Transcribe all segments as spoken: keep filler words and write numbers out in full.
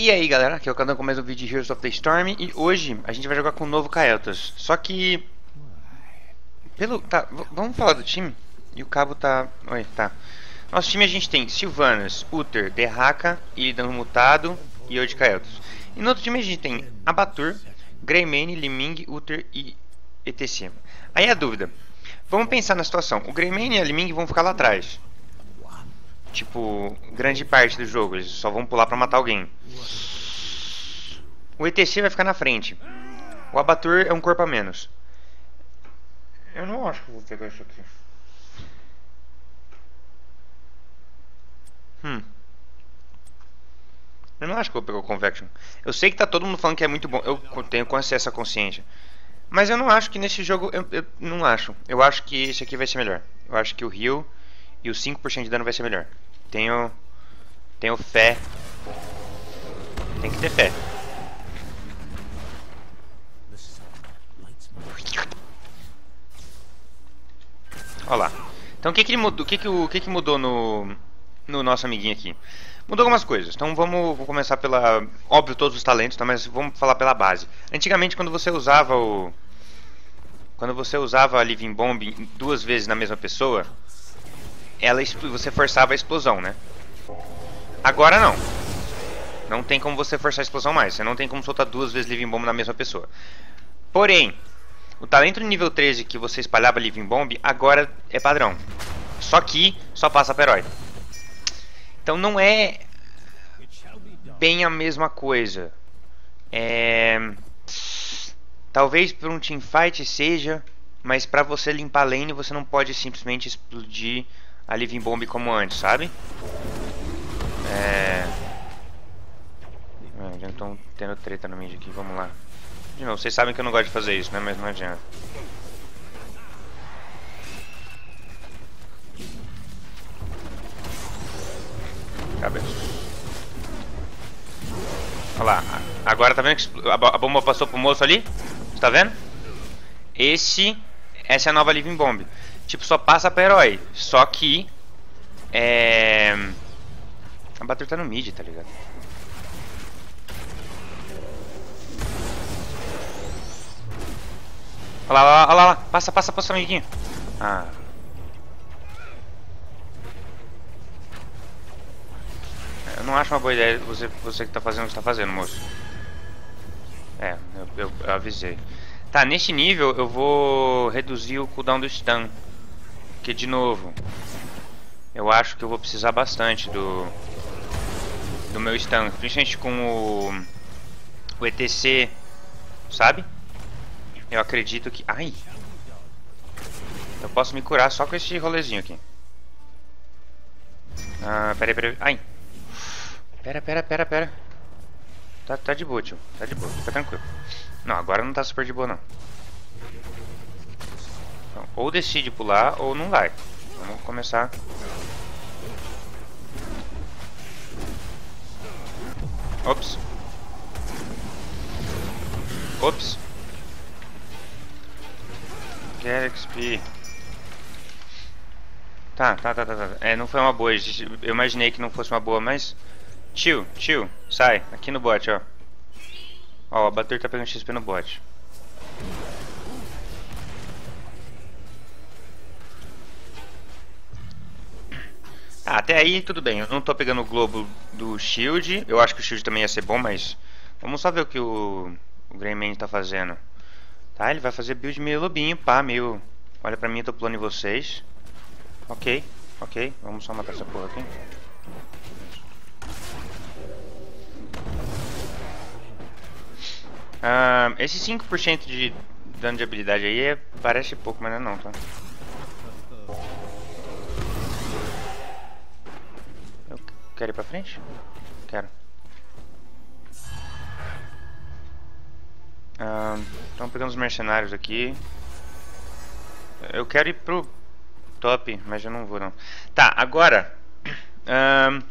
E aí galera, aqui é o canal com mais um vídeo de Heroes of the Storm. E hoje a gente vai jogar com o novo Kael'thas. Só que... Pelo... Tá, vamos falar do time? E o cabo tá... Oi, tá. Nosso time a gente tem Sylvanas, Uther, Derraka, Illidan mutado e eu de Kael'thas. E no outro time a gente tem Abatur, Greymane, Li-Ming, Uther e E T C. Aí a dúvida. Vamos pensar na situação. O Greymane e a Li-Ming vão ficar lá atrás. Tipo, grande parte do jogo, eles só vão pular pra matar alguém. O E T C vai ficar na frente. O Abatur é um corpo a menos. Eu não acho que eu vou pegar isso aqui. Hum. Eu não acho que eu vou pegar o Convection. Eu sei que tá todo mundo falando que é muito bom. Eu tenho essa consciência. Mas eu não acho que nesse jogo... Eu, eu não acho. Eu acho que esse aqui vai ser melhor. Eu acho que o heal e o cinco por cento de dano vai ser melhor. Tenho... Tenho fé. Tem que ter fé. Olha lá. Então o que que, ele mudou, o que, que, o que, que mudou no, no nosso amiguinho aqui? Mudou algumas coisas. Então vamos, vamos começar pela... Óbvio, todos os talentos, tá? Mas vamos falar pela base. Antigamente, quando você usava o... Quando você usava a Living Bomb duas vezes na mesma pessoa, ela, você forçava a explosão, né? Agora não. Não tem como você forçar a explosão mais. Você não tem como soltar duas vezes Living Bomb na mesma pessoa. Porém, o talento no nível treze que você espalhava Living Bomb, agora é padrão. Só que só passa para herói. Então não é bem a mesma coisa. É... Talvez para um teamfight seja, mas para você limpar lane você não pode simplesmente explodir a Living Bomb como antes, sabe? É... Já estão tendo treta no mid aqui, vamos lá. De novo, vocês sabem que eu não gosto de fazer isso, né? Mas não adianta. Cabeça. Olha lá. Agora tá vendo que a bomba passou pro moço ali? Tá vendo? Esse... Essa é a nova Living Bomb. Tipo, só passa pra herói. Só que... É... A Abatur tá no mid, tá ligado? Olha lá, olha lá, olha lá. Passa, passa, passa, amiguinho. Ah. Eu não acho uma boa ideia você, você que tá fazendo o que tá fazendo, moço. É, eu, eu, eu avisei. Tá, nesse nível eu vou reduzir o cooldown do stun. Porque, de novo, eu acho que eu vou precisar bastante do... Do meu stun. Principalmente com o... O E T C, sabe? Eu acredito que... Ai! Eu posso me curar só com esse rolezinho aqui. Ah, pera aí, pera aí. Ai! Pera, pera, pera, pera. Tá, tá de boa, tio. Tá de boa, fica tranquilo. Não, agora não tá super de boa, não. Então, ou decide pular ou não vai. Vamos começar. Ops. Ops. Get X P. Tá, tá, tá, tá, tá. É, não foi uma boa. Eu imaginei que não fosse uma boa, mas... Tio, tio, sai. Aqui no bot, ó. Ó, o Abatur tá pegando X P no bot. Ah, até aí tudo bem. Eu não tô pegando o globo do shield. Eu acho que o shield também ia ser bom, mas... Vamos só ver o que o, o Greymane tá fazendo. Tá, ele vai fazer build meio lobinho, pá, meio... Olha pra mim, eu tô pulando em vocês. Ok, ok. Vamos só matar essa porra aqui. Ah, esse cinco por cento de dano de habilidade aí é, parece pouco, mas não é não, tá? Eu quero ir pra frente? Quero. Ah, estamos pegando os mercenários aqui. Eu quero ir pro top, mas eu não vou não. Tá, agora... Um,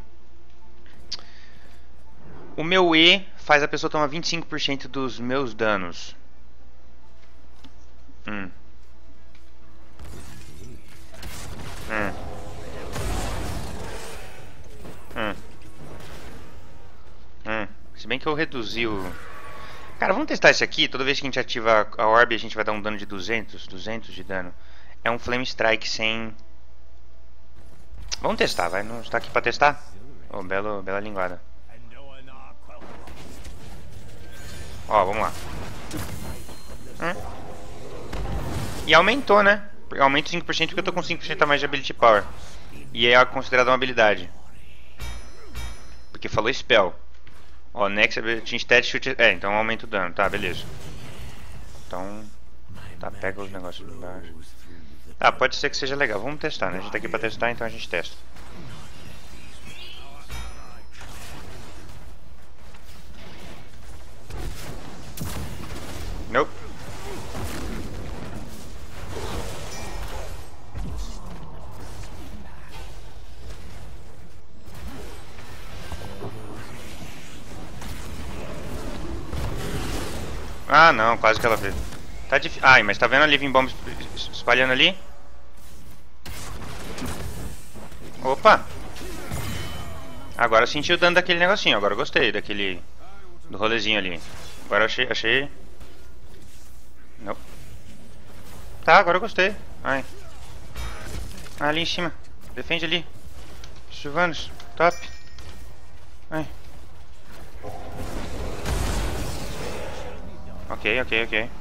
o meu E faz a pessoa tomar vinte e cinco por cento dos meus danos. Hum. Hum. Hum. Hum. Esse que eu reduzi o... Cara, vamos testar esse aqui. Toda vez que a gente ativa a orb, a gente vai dar um dano de duzentos, duzentos de dano. É um Flame Strike sem... Vamos testar, vai. Não está aqui pra testar? Oh, belo, bela linguada. Ó, vamos lá. Hum. E aumentou, né? Aumenta cinco por cento porque eu tô com cinco por cento a mais de Ability Power. E é considerado uma habilidade. Porque falou Spell. Ó, Next Ability Instead Shoot... É, então aumenta o dano. Tá, beleza. Então... Tá, pega os negócios de baixo. Ah, pode ser que seja legal. Vamos testar, né? A gente tá aqui pra testar, então a gente testa. Nope. Ah, não, quase que ela veio. Tá difícil. Ai, mas tá vendo a Living Bomb espalhando ali? Opa! Agora eu senti o dano daquele negocinho. Agora eu gostei daquele... Do rolezinho ali. Agora eu achei... achei... Não. Tá, agora eu gostei. Ai. Ah, ali em cima. Defende ali. Sylvanas. Top. Ai. Ok, ok, ok.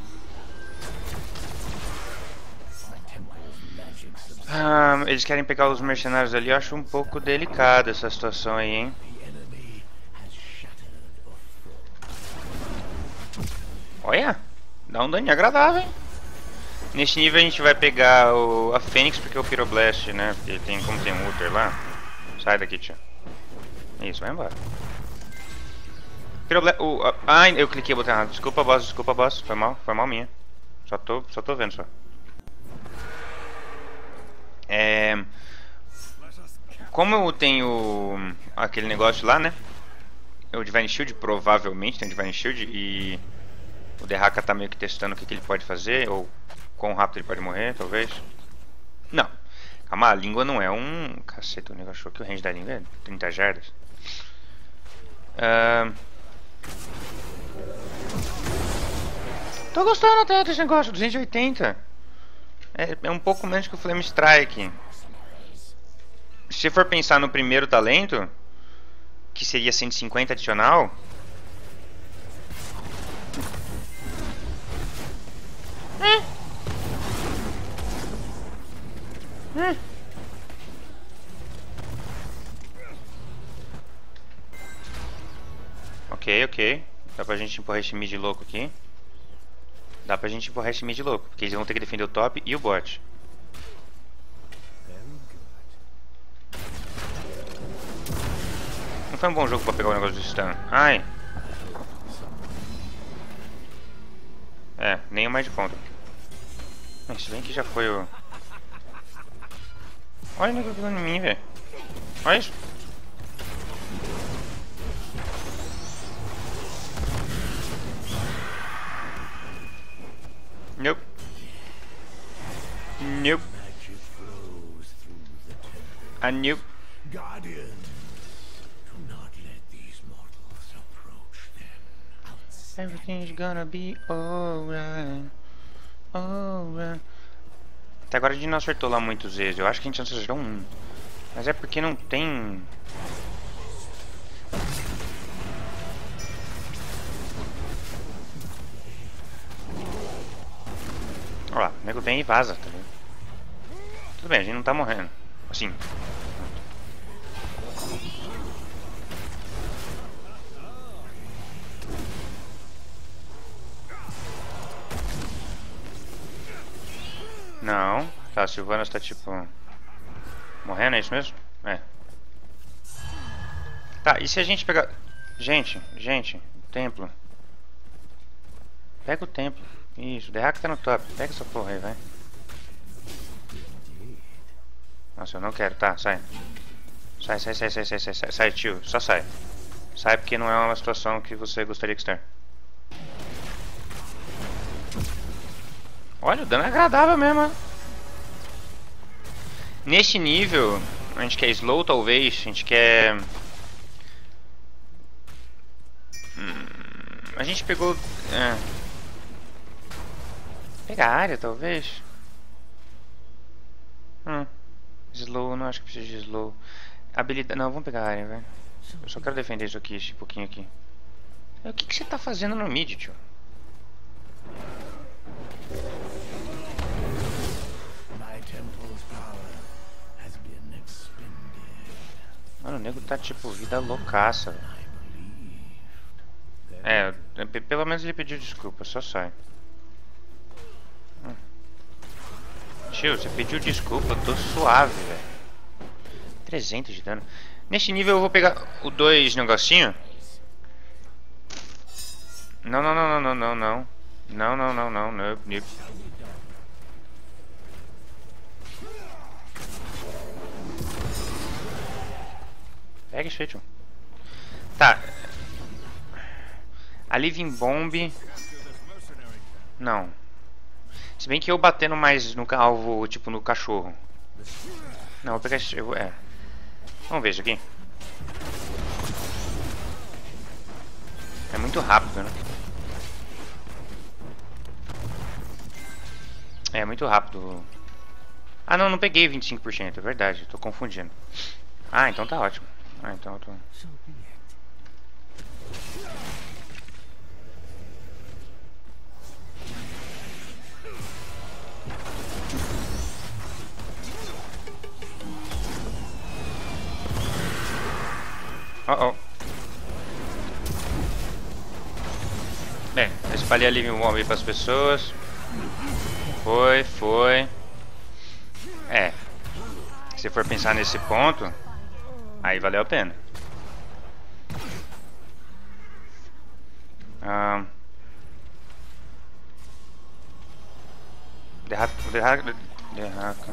Ah, eles querem pegar os mercenários ali. Eu acho um pouco delicada essa situação aí, hein? Olha, dá um dano agradável, hein? Neste nível a gente vai pegar o, a Fênix porque é o Pyroblast, né? Porque tem, como tem um Uther lá. Sai daqui, tio. Isso, vai embora. Pyroblast... Uh, uh, ai, eu cliquei e botei errado. Desculpa, boss, desculpa, boss. Foi mal, foi mal minha. Só tô, só tô vendo, só. É... Como eu tenho aquele negócio lá, né? O Divine Shield, provavelmente tem o Divine Shield. E o Derraka tá meio que testando o que, que ele pode fazer. Ou quão rápido ele pode morrer, talvez. Não. Calma, a língua não é um... Caceta, o negócio achou que o range da língua é trinta jardas. Uh... Tô gostando até desse negócio, duzentos e oitenta. É, é um pouco menos que o Flame Strike. Se for pensar no primeiro talento, que seria cento e cinquenta adicional. É. É. Ok, ok. Dá pra gente empurrar esse mid louco aqui. Dá pra gente empurrar esse mid louco, porque eles vão ter que defender o top e o bot. Não foi um bom jogo pra pegar o negócio do stun. Ai. É, nem o mais de conta. Mas se bem que já foi o... Olha o negócio em mim, velho. Olha isso. Nope. Nope. A nope. Everything's gonna be alright. Alright. Até agora a gente não acertou lá muitos vezes. Eu acho que a gente não acertou um. Mas é porque não tem... Olha lá, o nego vem e vaza, tá ligado? Tudo bem, a gente não tá morrendo. Assim. Não. Tá, a Sylvanas tá tipo... Morrendo, é isso mesmo? É. Tá, e se a gente pegar... Gente, gente, templo. Pega o templo. Isso, o Derraka tá no top. Pega essa porra aí, vai. Nossa, eu não quero. Tá, sai. Sai, sai, sai, sai, sai, sai, sai, sai, tio. Só sai. Sai porque não é uma situação que você gostaria que estar. Olha, o dano é agradável mesmo, ó. Neste nível, a gente quer slow talvez, a gente quer... A gente pegou... É. Pegar a área, talvez? Hum. Slow, não acho que precisa de slow. Habilidade... Não, vamos pegar a área, velho. Eu só quero defender isso aqui, esse pouquinho aqui. O que, que você tá fazendo no mid, tio? Mano, o nego tá tipo vida loucaça, velho. É, pelo menos ele pediu desculpa, só sai. Hum. Tio, você pediu desculpa, eu tô suave, velho. trezentos de dano. Neste nível eu vou pegar o dois negocinho. Não, não, não, não, não, não. Não, não, não, não, não, não. Pega isso aí, tio. Tá. A Living Bomb. Não. Se bem que eu batendo mais no alvo, tipo no cachorro. Não, vou pegar esse. Eu vou, é. Vamos ver isso aqui. É muito rápido, né? É muito rápido. Ah, não, não peguei vinte e cinco por cento, é verdade, tô confundindo. Ah, então tá ótimo. Ah, então eu tô... Oh, oh. Bem, eu espalhei a Living Bomb aí pras pessoas. Foi, foi. É. Se for pensar nesse ponto, aí valeu a pena. Ah... Derraca, derraca, derraca.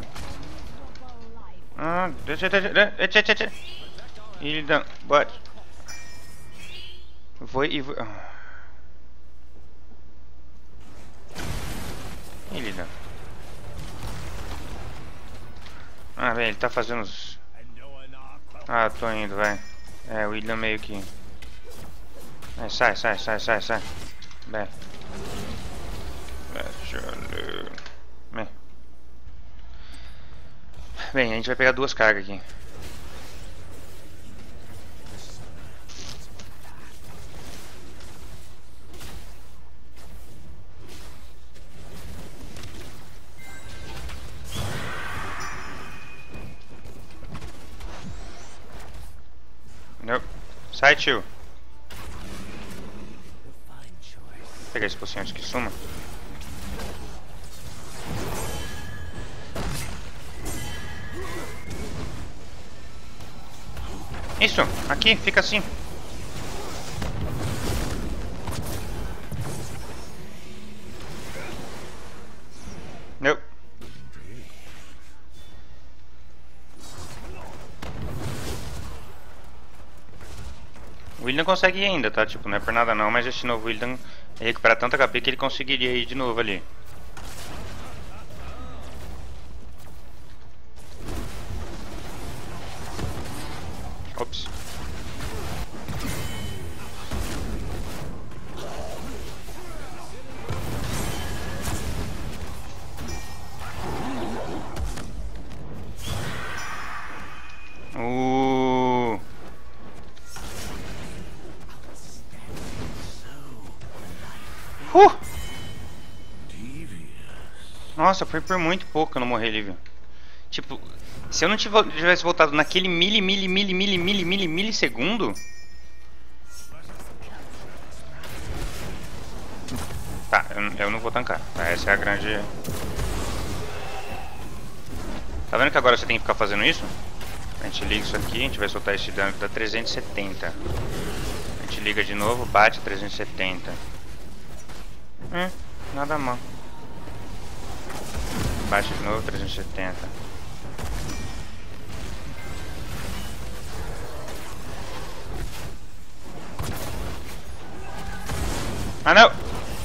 Ah, deixa, deixa, deixa, deixa, deixa. Ele dá, bate. Foi e foi. Ele dá. Ah, velho, ele tá fazendo os... Ah, tô indo, vai. É, o William meio que... É, sai, sai, sai, sai, sai. Bem. Bem. Bem, a gente vai pegar duas cargas aqui. Nope. Sai, tio. Vou pegar esse pocinho antes que suma. Isso, aqui, fica assim. Não. O William consegue ir ainda, tá? Tipo, não é por nada não, mas esse novo William recupera tanto H P que ele conseguiria ir de novo ali. Ops. Uh. Uh. Nossa, foi por muito pouco que eu não morri ali, viu? Tipo, se eu não tivesse voltado naquele mili, mili, mili, mili, mili, mili, milissegundo... Tá, eu, eu não vou tancar. Tá, essa é a grande... Tá vendo que agora você tem que ficar fazendo isso? A gente liga isso aqui, a gente vai soltar esse dano que dá trezentos e setenta. A gente liga de novo, bate trezentos e setenta. Hum, nada mal. Bate de novo, trezentos e setenta. Ah, não!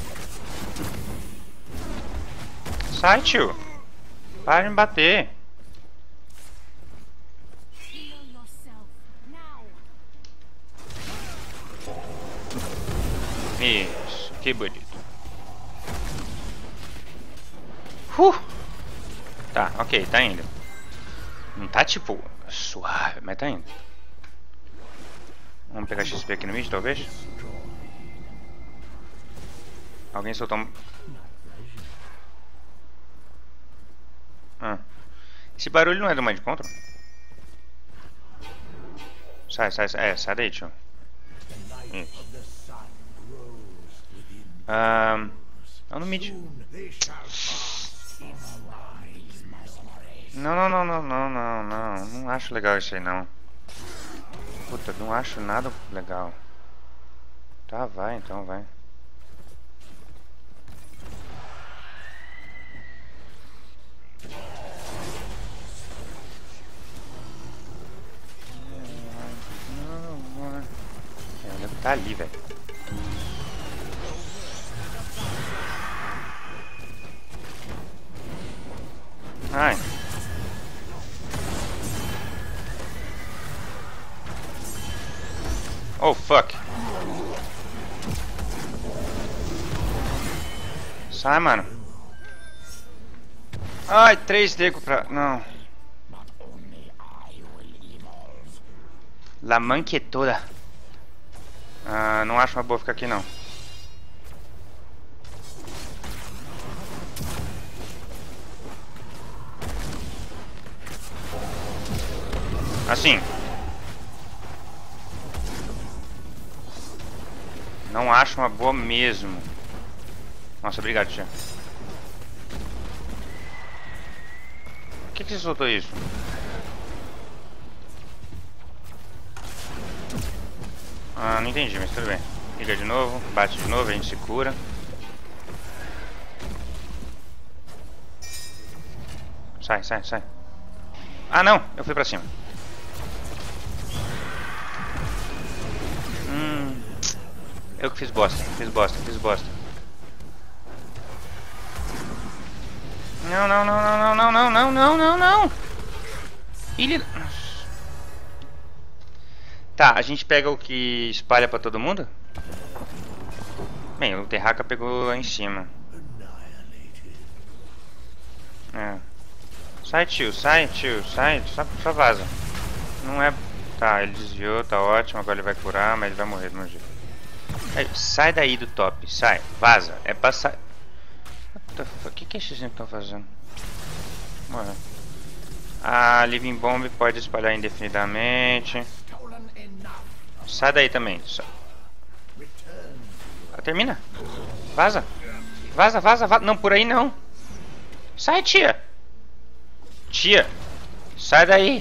Sai, tio! Para de me bater! Isso, que bonito. Uh! Tá, ok, tá indo. Não tá tipo suave, mas tá indo. Vamos pegar X P aqui no mid, talvez? Alguém soltou um... Ah. Esse barulho não é do Mind Control? Sai, sai, sai. É, sai daí, tio. Isso. Ah, não no mid. Não, não, não, não, não, não, não. Não acho legal isso aí, não. Puta, não acho nada legal. Tá, vai, então, vai. É, deve estar ali, velho. Ai. Oh, fuck. Sai, mano. Ai, três deco pra... Não. La manquetora. Ah, não acho uma boa ficar aqui, não. Assim. Não acho uma boa mesmo. Nossa, obrigado, tia. Por que, que você soltou isso? Ah, não entendi, mas tudo bem. Liga de novo, bate de novo, a gente se cura. Sai, sai, sai. Ah, não, eu fui pra cima. Hum, eu que fiz bosta, fiz bosta, fiz bosta. Não, não, não, não, não, não, não, não, não, não. Ele... Tá, a gente pega o que espalha pra todo mundo? Bem, o Terraca pegou lá em cima. É. Sai, tio, sai, tio, sai, só, só vaza. Não é... Tá, ele desviou, tá ótimo, agora ele vai curar, mas ele vai morrer do meu jeito. Aí, sai daí do top, sai, vaza, é passar... O que que esses estão fazendo? Morreu. A Living Bomb pode espalhar indefinidamente. Sai daí também. Ah, termina. Vaza. Vaza, vaza, vaza. Não, por aí não. Sai, tia. Tia. Sai daí.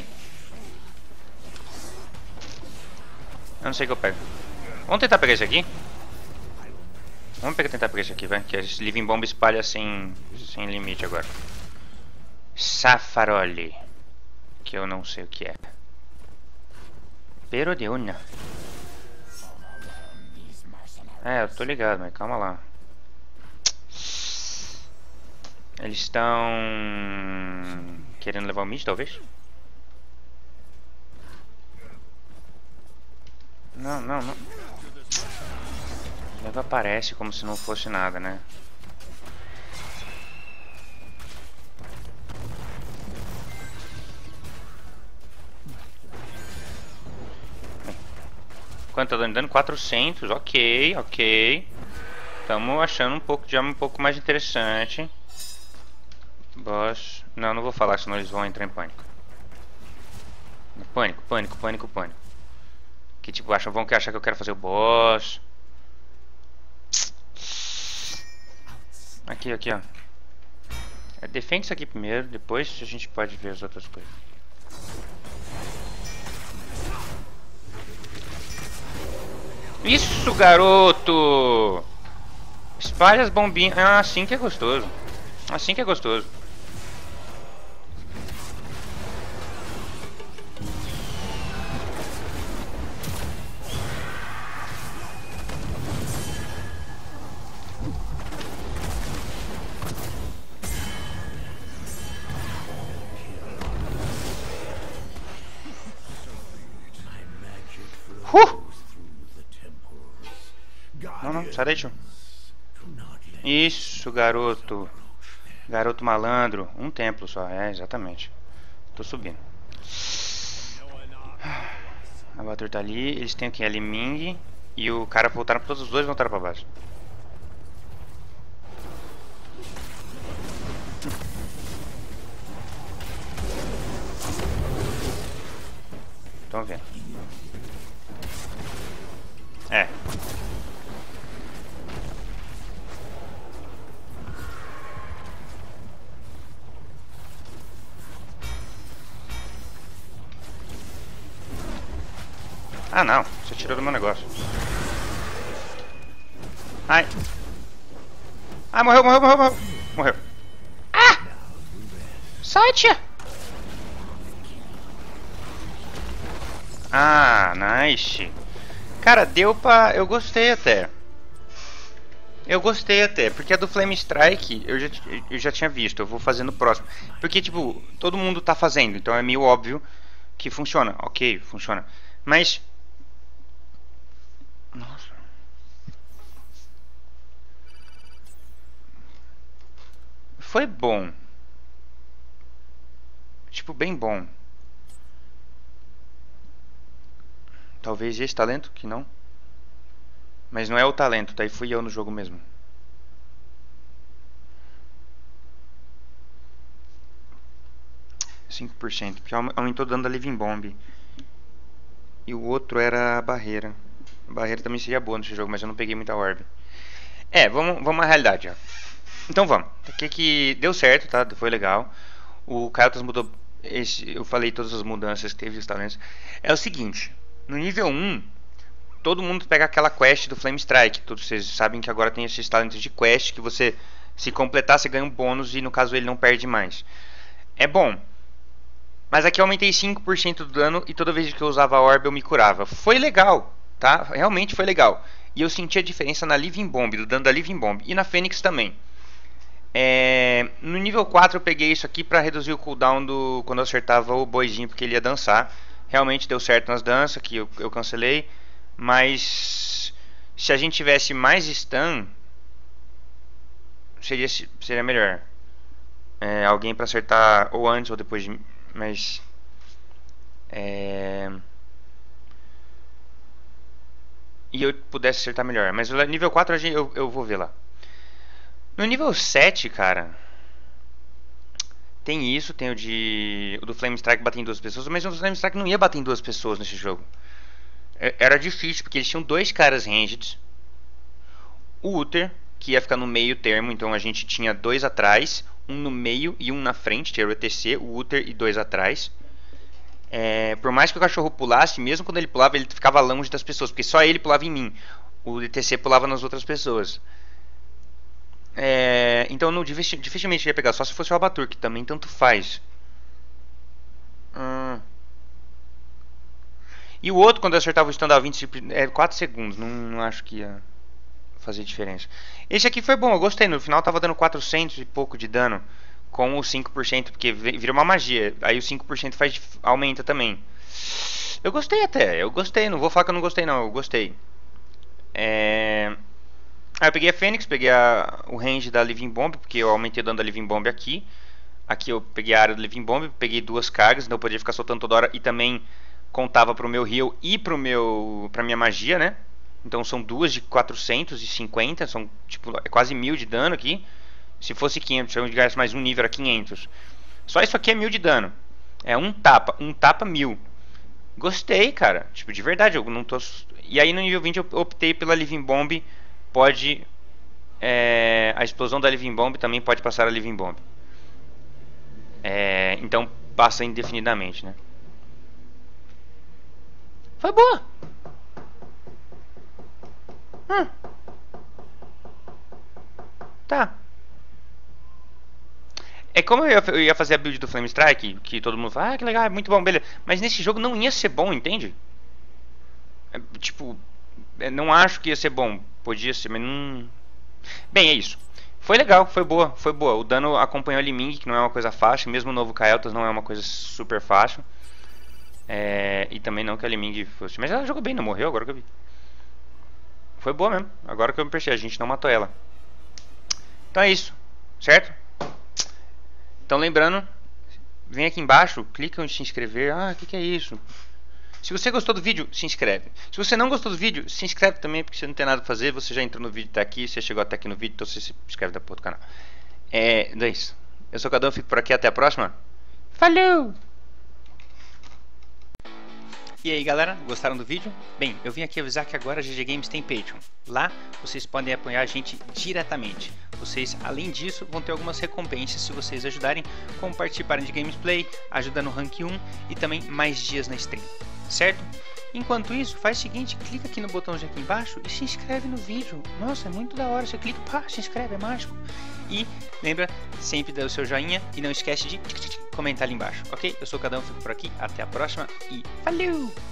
Eu não sei o que eu pego. Vamos tentar pegar esse aqui? Vamos pegar, tentar pegar esse aqui, vai. Que a Living Bomb espalha sem, sem limite agora. Safaroli. Que eu não sei o que é. Pero de una. É, eu tô ligado, mas calma lá. Eles estão querendo levar o mid, talvez? Não, não, não. Leva aparece como se não fosse nada, né? Quanto tá dando dano? quatrocentos, ok, ok. Estamos achando um pouco de arma um pouco mais interessante. Boss. Não, não vou falar, senão eles vão entrar em pânico. Pânico, pânico, pânico, pânico. Que tipo, acham, vão que achar que eu quero fazer o boss. Aqui, aqui, ó. É, defende isso aqui primeiro, depois a gente pode ver as outras coisas. Isso, garoto! Espalha as bombinhas. Ah, assim que é gostoso. Assim que é gostoso. Uh! Não, não. Sai daí, tio. Isso, garoto. Garoto malandro. Um templo só, é, exatamente. Tô subindo. A Batur tá ali. Eles têm aqui a Liming. E o cara voltaram. Todos os dois voltaram pra baixo. Estão vendo. É. Ah, não. Você tirou do meu negócio. Ai. Ah, morreu, morreu, morreu, morreu. Morreu. Ah! Sai, tia. Ah, nice. Cara, deu pra... Eu gostei até. Eu gostei até, porque a do Flame Strike eu já, eu já tinha visto, eu vou fazer no próximo. Porque, tipo, todo mundo tá fazendo, então é meio óbvio que funciona. Ok, funciona. Mas... Nossa. Foi bom. Tipo, bem bom. Talvez esse talento, que não. Mas não é o talento, daí fui eu no jogo mesmo. cinco por cento, porque aumentou o dano da Living Bomb. E o outro era a barreira. A barreira também seria boa nesse jogo, mas eu não peguei muita orb. É, vamos, vamos à realidade, ó. Então vamos. Aqui que deu certo, tá? Foi legal. O Kael'thas mudou. Esse, eu falei todas as mudanças que teve os talentos. É o seguinte: no nível um, todo mundo pega aquela quest do Flame Strike. Todos vocês sabem que agora tem esses talentos de quest que você, se completar, você ganha um bônus e no caso ele não perde mais. É bom. Mas aqui eu aumentei cinco por cento do dano e toda vez que eu usava a orb eu me curava. Foi legal, tá? Realmente foi legal. E eu senti a diferença na Living Bomb, do dano da Living Bomb. E na Fênix também. É... No nível quatro eu peguei isso aqui pra reduzir o cooldown do... quando eu acertava o boizinho, porque ele ia dançar. Realmente deu certo nas danças, que eu, eu cancelei. Mas... se a gente tivesse mais stun... Seria, seria melhor. É, alguém pra acertar ou antes ou depois de... Mas... É... E eu pudesse acertar melhor. Mas no nível quatro eu, eu vou ver lá. No nível sete, cara... Tem isso, tem o de... O do Flame Strike bater em duas pessoas. Mas o Flame Strike não ia bater em duas pessoas nesse jogo. Era difícil, porque eles tinham dois caras ranged. O Uther, que ia ficar no meio termo. Então a gente tinha dois atrás, um no meio e um na frente. Tinha o E T C, o Uther e dois atrás. É, por mais que o cachorro pulasse, mesmo quando ele pulava, ele ficava longe das pessoas, porque só ele pulava em mim. O E T C pulava nas outras pessoas. É, então não, dificilmente ia pegar, só se fosse o Abatur, que também tanto faz. Hum. E o outro, quando eu acertava o stun dava vinte, é, quatro segundos, não, não acho que ia fazer diferença. Esse aqui foi bom, eu gostei, no final tava dando quatrocentos e pouco de dano com o cinco por cento, porque vira uma magia, aí o cinco por cento faz, aumenta também. Eu gostei até, eu gostei, não vou falar que eu não gostei não, eu gostei. É... Aí eu peguei a Fênix, peguei a, o range da Living Bomb, porque eu aumentei o dano da Living Bomb aqui. Aqui eu peguei a área da Living Bomb, peguei duas cargas, então eu podia ficar soltando toda hora e também contava pro meu heal e pro meu, pra minha magia, né? Então são duas de quatrocentos e cinquenta, são tipo, é quase mil de dano aqui. Se fosse quinhentos, se eu ganhasse mais um nível era quinhentos. Só isso aqui é mil de dano. É um tapa, um tapa mil. Gostei, cara. Tipo, de verdade, eu não tô... E aí no nível vinte eu optei pela Living Bomb. Pode... É, a explosão da Living Bomb também pode passar a Living Bomb. É, então passa indefinidamente, né? Foi boa. Hum. Tá. É como eu ia, eu ia fazer a build do Flame Strike, que todo mundo fala, ah, que legal, é muito bom, beleza. Mas nesse jogo não ia ser bom, entende? É, tipo, não acho que ia ser bom. Podia ser, mas não... Bem, é isso. Foi legal, foi boa, foi boa. O dano acompanhou a Liming, que não é uma coisa fácil. Mesmo o novo Kael'thas não é uma coisa super fácil. É, e também não que a Liming fosse... Mas ela jogou bem, não morreu agora que eu vi. foi boa mesmo. Agora que eu me percebi, a gente não matou ela. Então é isso, certo? Então lembrando, vem aqui embaixo, clica em se inscrever. Ah, o que, que é isso? Se você gostou do vídeo, se inscreve. Se você não gostou do vídeo, se inscreve também, porque você não tem nada pra fazer. Você já entrou no vídeo, tá aqui, você chegou até aqui no vídeo, então você se inscreve da porra do canal. É, é isso. Eu sou o Cadão, fico por aqui, até a próxima. Falou! E aí galera, gostaram do vídeo? Bem, eu vim aqui avisar que agora a G G Games tem Patreon. Lá vocês podem apoiar a gente diretamente. Vocês, além disso, vão ter algumas recompensas se vocês ajudarem, como participarem de gameplay, ajuda no rank um e também mais dias na stream, certo? Enquanto isso, faz o seguinte, clica aqui no botãozinho aqui embaixo e se inscreve no vídeo. Nossa, é muito da hora, você clica, pá, se inscreve, é mágico. E lembra, sempre dá o seu joinha e não esquece de comentar ali embaixo, ok? Eu sou o Cadão, fico por aqui, até a próxima e falou!